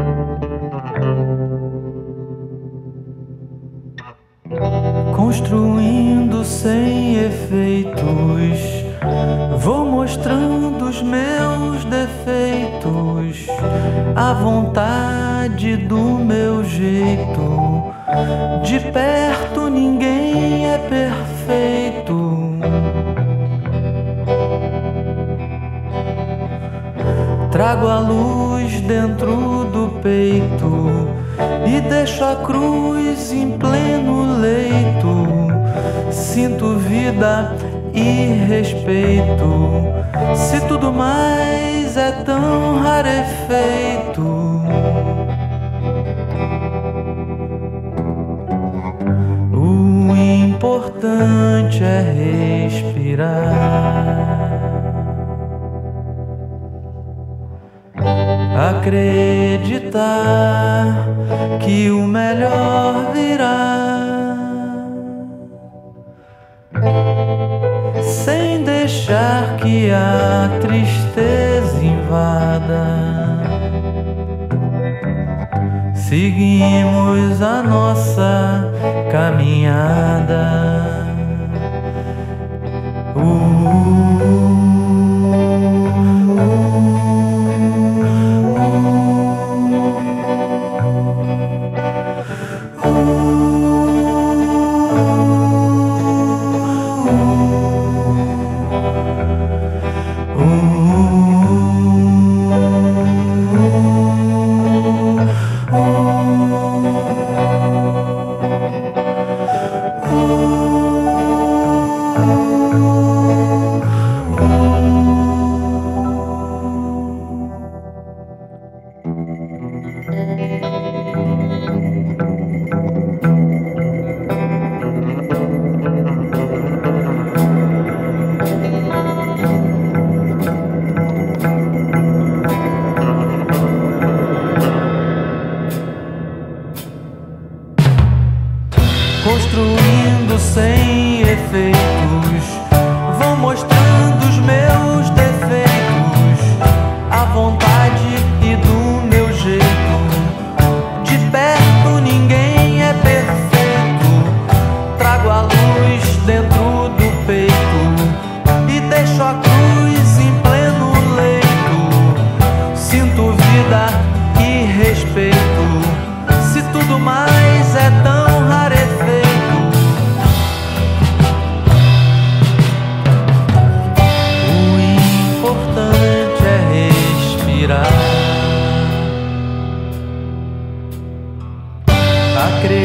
Construindo sem efeitos, vou mostrando os meus defeitos, à vontade do meu jeito. De perto ninguém é perfeito. Trago a luz dentro do peito e deixo a cruz em pleno leito. Sinto vida e respeito, se tudo mais é tão rarefeito. O importante é respirar, acreditar que o melhor virá, sem deixar que a tristeza invada. Seguimos a nossa caminhada. Construindo sem efeitos, vou mostrando os meus defeitos, à vontade e do meu jeito. De perto ninguém é perfeito. Trago a luz dentro do peito e deixo a cruz em pleno leito. Sinto vida e respeito, se tudo mais é tão rarefeito. Acredito